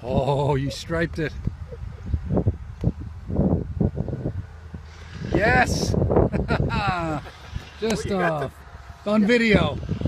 Oh, you striped it. Yes! Just on video.